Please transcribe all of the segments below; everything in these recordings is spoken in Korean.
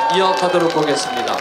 이어가도록 하겠습니다.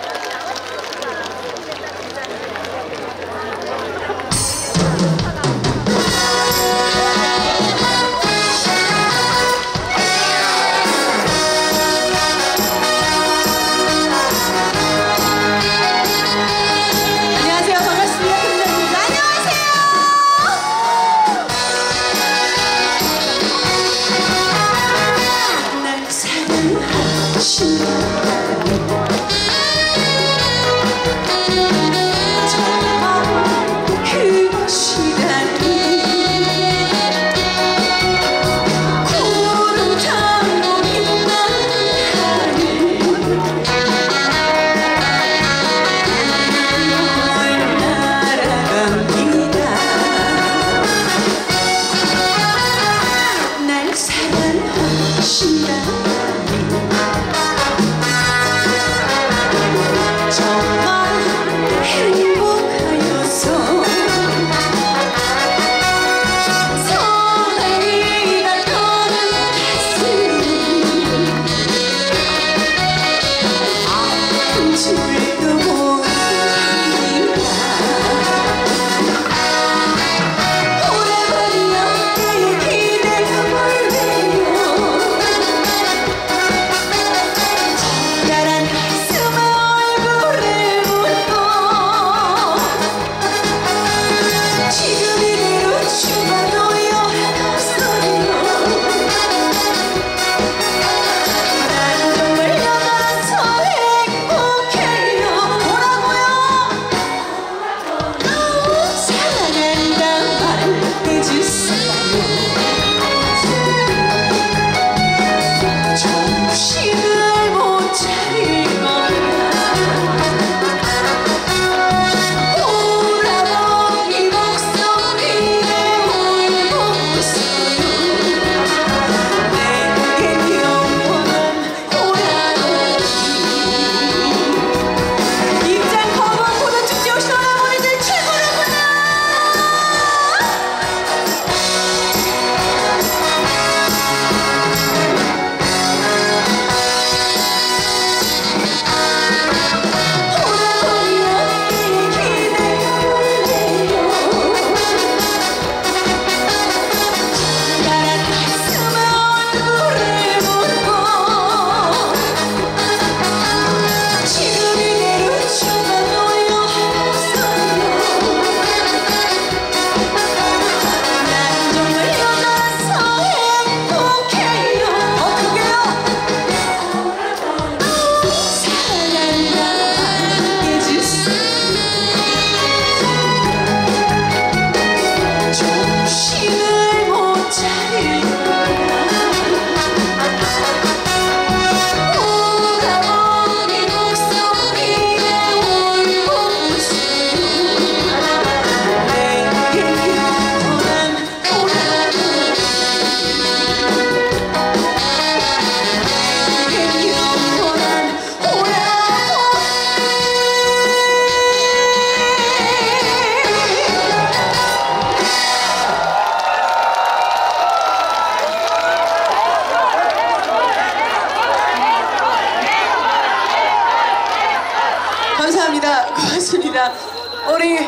감사합니다. 고맙습니다. 우리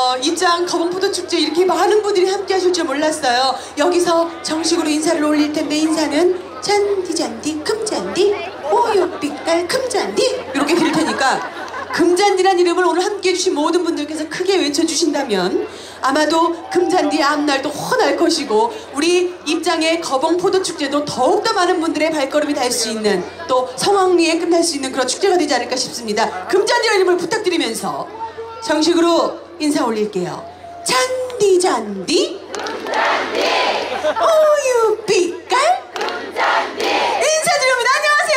입장 거봉포도축제 이렇게 많은 분들이 함께 하실 줄 몰랐어요. 여기서 정식으로 인사를 올릴 텐데 인사는 잔디 금잔디 오요빛깔 금잔디 이렇게 드릴 테니까 금잔디란 이름을 오늘 함께 해주신 모든 분들께서 크게 외쳐주신다면 아마도 금잔디 앞날도 훤할 것이고 우리 입장의 거봉포도축제도 더욱더 많은 분들의 발걸음이 닿을 수 있는 또 성황리에 끝날 수 있는 그런 축제가 되지 않을까 싶습니다. 금잔디란 이름을 부탁드리면서 정식으로 인사 올릴게요. 잔디 금잔디 오유빛깔 금잔디 인사드립니다. 안녕하세요.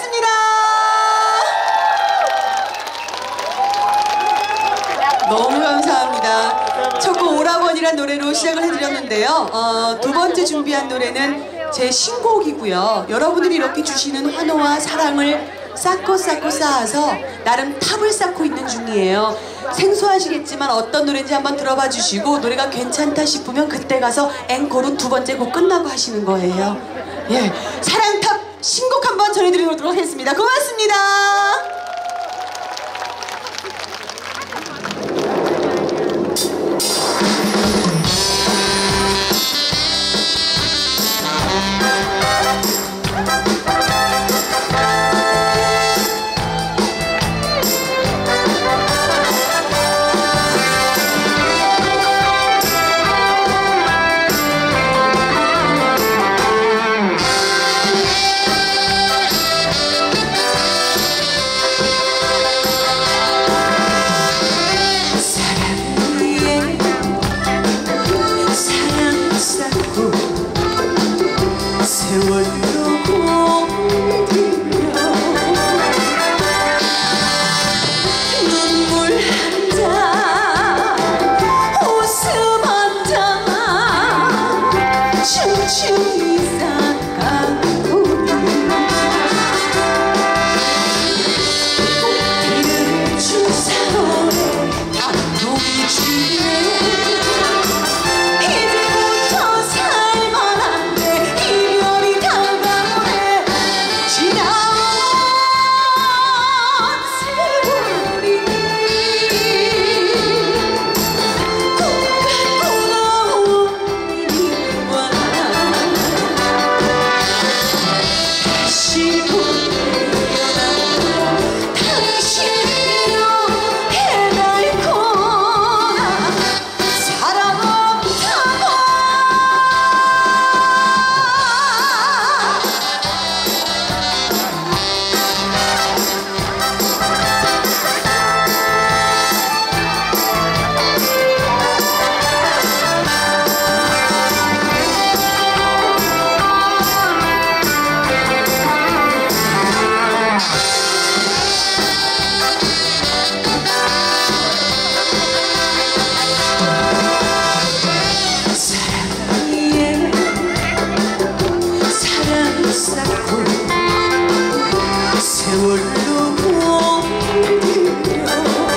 반갑습니다. 너무 감사합니다. 첫 곡 오락원이란 노래로 시작을 해드렸는데요. 두 번째 준비한 노래는 제 신곡이고요. 여러분들이 이렇게 주시는 환호와 사랑을 쌓고 쌓아서 나름 탑을 쌓고 있는 중이에요. 생소하시겠지만 어떤 노래인지 한번 들어봐 주시고 노래가 괜찮다 싶으면 그때 가서 앵콜은 두 번째 곡 끝나고 하시는 거예요. 예, 사랑탑 신곡 한번 전해드리도록 하겠습니다. 고맙습니다. 세월로 공들여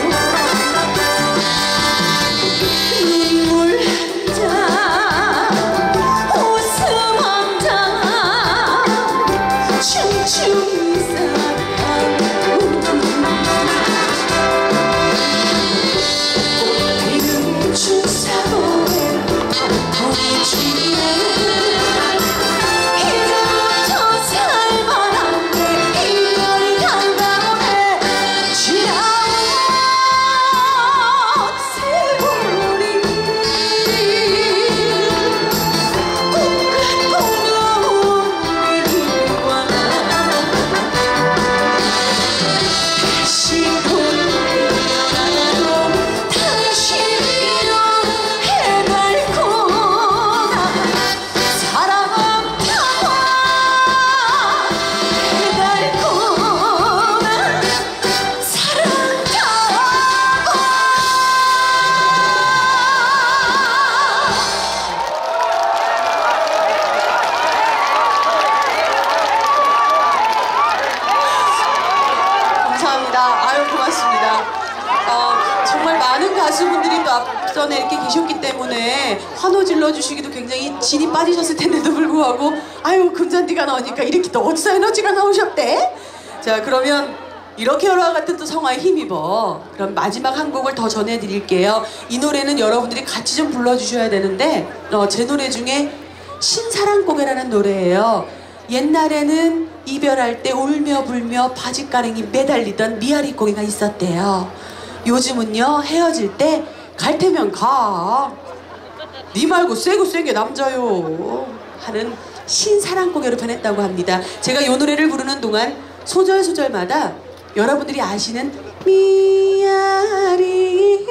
눈물 한잔 웃음 한잔 춤추는 사랑 꽃피는 주사고에 보내주네 이제부터 살만한데 이별 간다고해 지나온 세월이 꿈같고 눈물과 다시 돌아도 당신이여 해맑고 사랑타와 해맑고 사랑타와 감사합니다. 아유 고맙습니다. 정말 많은 가수분들이 또 앞선에 이렇게 계셨기 때문에 환호 질러주시기도 굉장히 진이 빠지셨을 텐데도 불구하고 아유 금잔디가 나오니까 이렇게 또 어디서 에너지가 나오셨대? 자 그러면 이렇게 여러와 같은 또 성화에 힘입어. 그럼 마지막 한 곡을 더 전해드릴게요. 이 노래는 여러분들이 같이 좀 불러주셔야 되는데 제 노래 중에 신사랑고개라는 노래예요. 옛날에는 이별할 때 울며 불며 바짓가랭이 매달리던 미아리 고개가 있었대요. 요즘은요 헤어질 때 갈 테면 가. 니 말고 세고 센 게 남자요. 하는 신사랑고개로 변했다고 합니다. 제가 이 노래를 부르는 동안 소절소절마다 여러분들이 아시는 미아리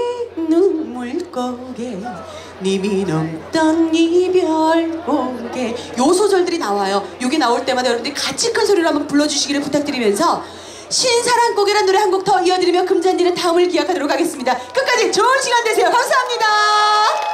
눈물고개 님이 넘던 이별고개 요 소절들이 나와요. 요게 나올 때마다 여러분들이 같이 큰 소리로 한번 불러주시기를 부탁드리면서 신사랑고개란 노래 한 곡 더 이어드리며 금잔디는 다음을 기약하도록 하겠습니다. 끝까지 좋은 시간 되세요. 감사합니다.